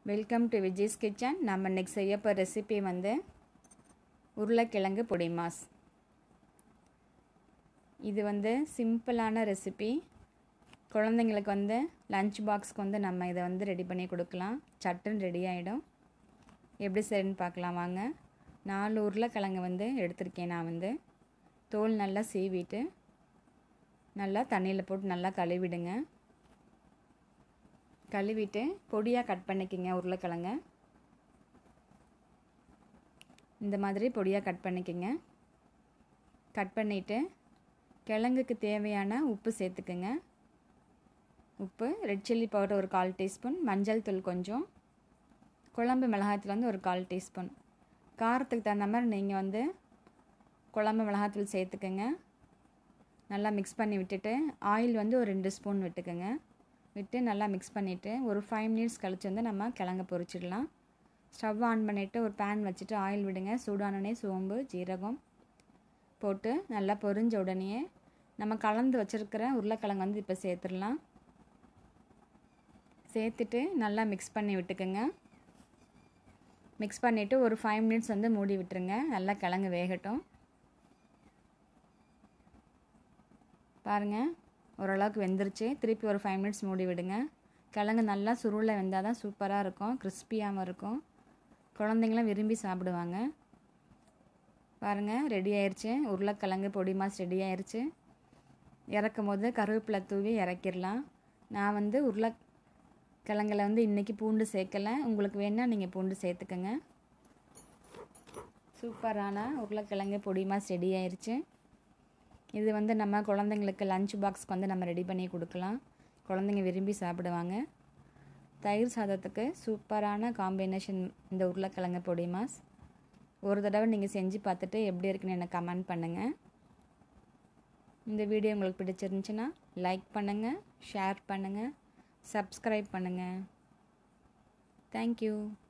Welcome to Vijay's kitchen. நம்ம இன்றைக்கி செய்யப்போ recipe வந்து உருளைக்கிழங்கு பொடி மாஸ். இது வந்து சிம்பிளான ரெசிபி. குழந்தைங்களுக்கு வந்து லஞ்ச் பாக்ஸ்க்கு வந்து நம்ம இதை வந்து ரெடி பண்ணி கொடுக்கலாம். சட்டுன்னு ரெடி ஆகிடும். எப்படி செய்யணும்னு பார்க்கலாம் வாங்க. 4 உருளைக்கிழங்கு வந்து எடுத்திருக்கேன். நான் வந்து தோல் நல்லா சீவிட்டு நல்லா தண்ணியில் போட்டு நல்லா கழுவிடுங்க. கழுவிட்டு பொடியாக கட் பண்ணிக்கோங்க. உருளைக்கிழங்க இந்த மாதிரி பொடியாக கட் பண்ணிக்கோங்க. கட் பண்ணிவிட்டு கிழங்குக்கு தேவையான உப்பு சேர்த்துக்குங்க. உப்பு, ரெட் சில்லி பவுடர் ஒரு 1/4 டீஸ்பூன், மஞ்சள் தூள் கொஞ்சம், குழம்பு மிளகாய்த்தூள் வந்து ஒரு 1/4 டீஸ்பூன். காரத்துக்கு தகுந்த மாதிரி நீங்கள் வந்து குழம்பு மிளகாய்த்தூள் சேர்த்துக்குங்க. நல்லா மிக்ஸ் பண்ணி விட்டுட்டு ஆயில் வந்து ஒரு 2 ஸ்பூன் விட்டுக்குங்க. விட்டு நல்லா மிக்ஸ் பண்ணிவிட்டு ஒரு 5 மினிட்ஸ் கழித்து வந்து நம்ம கிழங்க பொரிச்சிடலாம். ஸ்டவ் ஆன் பண்ணிவிட்டு ஒரு பேன் வச்சுட்டு ஆயில் விடுங்க. சூடானோடனே சோம்பு, ஜீரகம் போட்டு நல்லா பொரிஞ்ச உடனே நம்ம கலந்து வச்சுருக்கிற உருளைக்கிழங்கு வந்து இப்போ சேர்த்துடலாம். சேர்த்துட்டு நல்லா மிக்ஸ் பண்ணி விட்டுக்குங்க. மிக்ஸ் பண்ணிவிட்டு ஒரு 5 மினிட்ஸ் வந்து மூடி விட்டுருங்க. நல்லா கிழங்கு வேகட்டும். பாருங்கள், ஓரளவுக்கு வெந்துருச்சு. திருப்பி ஒரு 5 மினிட்ஸ் மூடி விடுங்க. கிழங்கு நல்லா சுருளில் வெந்தால் தான் சூப்பராக இருக்கும், கிறிஸ்பியாகவும் இருக்கும். குழந்தைங்களாம் விரும்பி சாப்பிடுவாங்க. பாருங்கள், ரெடி ஆயிடுச்சு. உருளைக்கிழங்கு பொடி மாஸ் ரெடி ஆயிடுச்சு. இறக்கும் போது கருவேப்பிலை தூவி இறக்கிடலாம். நான் வந்து உருளைக்கிழங்கில் வந்து இன்றைக்கி பூண்டு சேர்க்கலை. உங்களுக்கு வேணால் நீங்கள் பூண்டு சேர்த்துக்கோங்க. சூப்பரான உருளைக்கிழங்கு பொடி மாஸ் ரெடி ஆயிடுச்சு. இது வந்து நம்ம குழந்தைங்களுக்கு லஞ்ச் பாக்ஸ்க்கு வந்து நம்ம ரெடி பண்ணி கொடுக்கலாம். குழந்தைங்க விரும்பி சாப்பிடுவாங்க. தயிர் சாதத்துக்கு சூப்பரான காம்பினேஷன் இந்த உருளைக்கிழங்கு பொடி மாஸ். ஒரு தடவை நீங்கள் செஞ்சு பார்த்துட்டு எப்படி இருக்குன்னு எனக்கு கமெண்ட் பண்ணுங்கள். இந்த வீடியோ உங்களுக்கு பிடிச்சிருந்துச்சுன்னா லைக் பண்ணுங்கள், ஷேர் பண்ணுங்கள், சப்ஸ்கிரைப் பண்ணுங்கள். தேங்க்யூ.